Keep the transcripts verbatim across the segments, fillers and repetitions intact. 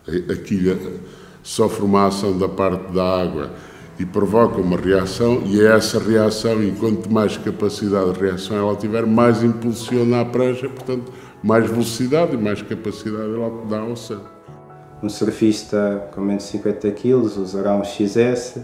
a quilha sofre uma ação da parte da água e provoca uma reação, e é essa reação, e quanto mais capacidade de reação ela tiver, mais impulsiona a prancha, portanto, mais velocidade e mais capacidade ela dá ao oceano. Um surfista com menos de cinquenta quilos usará um X S,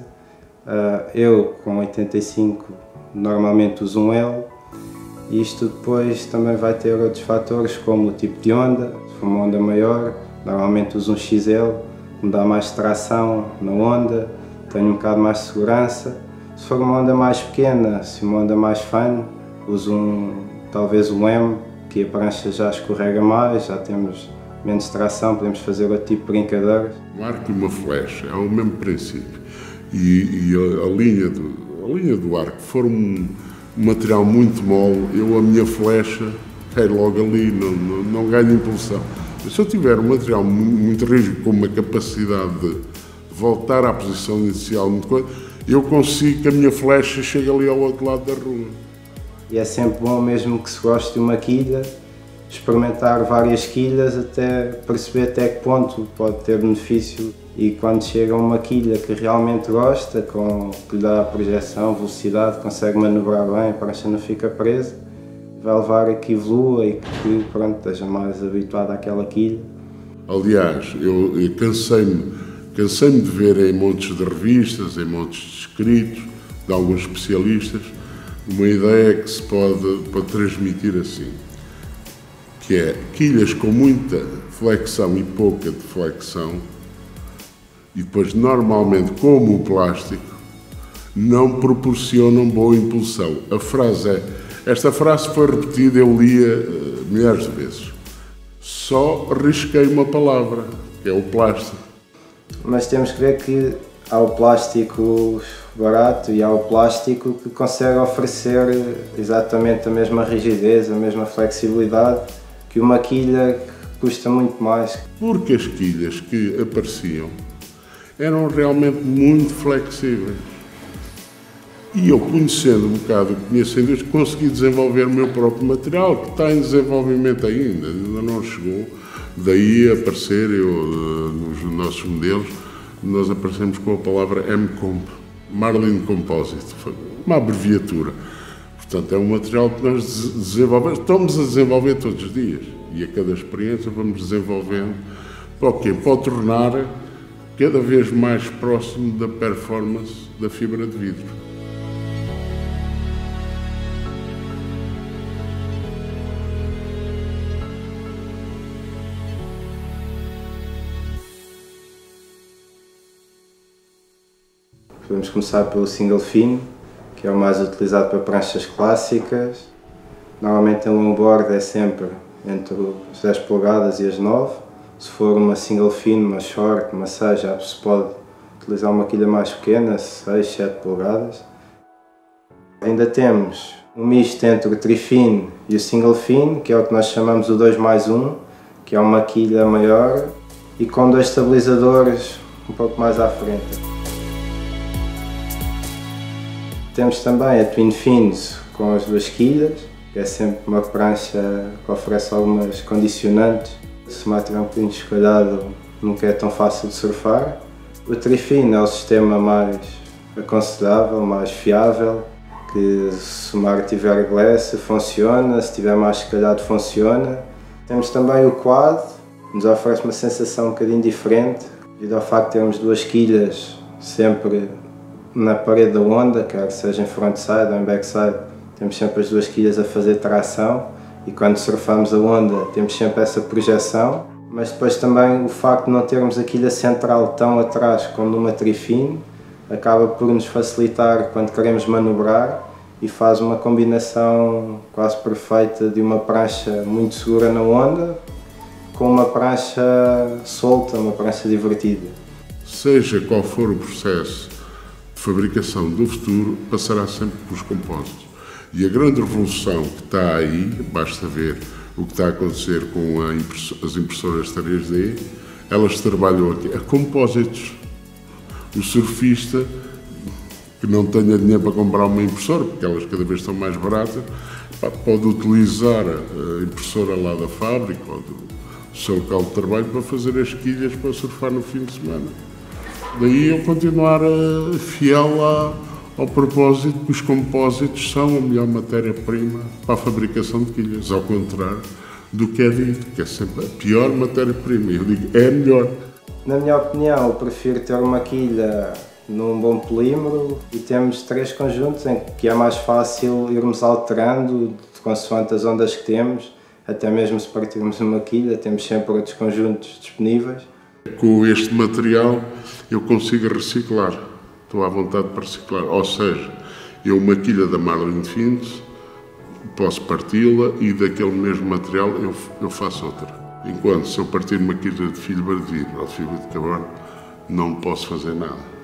eu com oitenta e cinco normalmente uso um L, e isto depois também vai ter outros fatores como o tipo de onda. Se for uma onda maior, normalmente uso um X L, me dá mais tração na onda, tenho um bocado mais de segurança. Se for uma onda mais pequena, se uma onda mais fine, uso um, talvez um M, que a prancha já escorrega mais, já temos menos tração, podemos fazer outro tipo de brincadeiras. Um arco e uma flecha é o mesmo princípio, e, e a, a, linha do, a linha do arco for um, um material muito mole, eu a minha flecha cai logo ali, não, não, não ganho impulsão. Se eu tiver um material muito rígido, com uma capacidade de voltar à posição inicial, eu consigo que a minha flecha chegue ali ao outro lado da rua. E é sempre bom, mesmo que se goste de uma quilha, experimentar várias quilhas até perceber até que ponto pode ter benefício, e quando chega a uma quilha que realmente gosta, com, que lhe dá projeção, velocidade, consegue manobrar bem, a prancha não fica presa, vai levar a que evolua e que pronto, esteja mais habituado àquela quilha. Aliás, eu, eu cansei-me cansei-me de ver em montes de revistas, em montes de escritos, de alguns especialistas, uma ideia que se pode, pode transmitir assim, que é quilhas com muita flexão e pouca deflexão, e depois normalmente, como o plástico, não proporcionam boa impulsão. A frase é, esta frase foi repetida, eu lia uh, milhares de vezes. Só risquei uma palavra, que é o plástico. Mas temos que ver que há o plástico barato e há o plástico que consegue oferecer exatamente a mesma rigidez, a mesma flexibilidade que uma quilha que custa muito mais. Porque as quilhas que apareciam eram realmente muito flexíveis. E eu, conhecendo um bocado o que conheço a indústria, consegui desenvolver o meu próprio material, que está em desenvolvimento ainda, ainda não chegou. Daí aparecer, eu, nos nossos modelos, nós aparecemos com a palavra M-Comp, Marlin Composite, uma abreviatura. Portanto, é um material que nós desenvolvemos, estamos a desenvolver todos os dias, e a cada experiência vamos desenvolvendo, para o quê? Para o tornar cada vez mais próximo da performance da fibra de vidro. Podemos começar pelo single fin, que é o mais utilizado para pranchas clássicas. Normalmente a longboard é sempre entre as dez polegadas e as nove. Se for uma single fin, uma short, uma seis, já se pode utilizar uma quilha mais pequena, seis, sete polegadas. Ainda temos um misto entre o trifin e o single fin, que é o que nós chamamos o dois mais um, que é uma quilha maior e com dois estabilizadores um pouco mais à frente. Temos também a Twin Fins com as duas quilhas, que é sempre uma prancha que oferece algumas condicionantes. Se o mar estiver um bocadinho escolhado, nunca é tão fácil de surfar. O Trifin é o sistema mais aconselhável, mais fiável, que se o mar tiver glass funciona, se estiver mais escalhado funciona. Temos também o Quad, que nos oferece uma sensação um bocadinho diferente, devido ao facto de termos duas quilhas sempre na parede da onda, quer seja em frontside ou em backside, temos sempre as duas quilhas a fazer tração, e quando surfamos a onda temos sempre essa projeção, mas depois também o facto de não termos a quilha central tão atrás como numa Trifin acaba por nos facilitar quando queremos manobrar e faz uma combinação quase perfeita de uma prancha muito segura na onda com uma prancha solta, uma prancha divertida. Seja qual for o processo de fabricação do futuro, passará sempre pelos compósitos. E a grande revolução que está aí, basta ver o que está a acontecer com a impressora, as impressoras três D, elas trabalham aqui a compósitos. O surfista que não tenha dinheiro para comprar uma impressora, porque elas cada vez estão mais baratas, pode utilizar a impressora lá da fábrica ou do o seu local de trabalho para fazer as quilhas para surfar no fim de semana. Daí eu continuar fiel a, ao propósito que os compósitos são a melhor matéria-prima para a fabricação de quilhas, ao contrário do que é dito, que é sempre a pior matéria-prima. Eu digo, é a melhor. Na minha opinião, eu prefiro ter uma quilha num bom polímero e temos três conjuntos em que é mais fácil irmos alterando consoante as ondas que temos, até mesmo se partirmos uma quilha, temos sempre outros conjuntos disponíveis. Com este material eu consigo reciclar, estou à vontade para reciclar, ou seja, eu uma quilha da Marlin Fins posso parti-la e daquele mesmo material eu, eu faço outra. Enquanto se eu partir uma quilha de fibra de vidro ou de fibra de carbono, não posso fazer nada.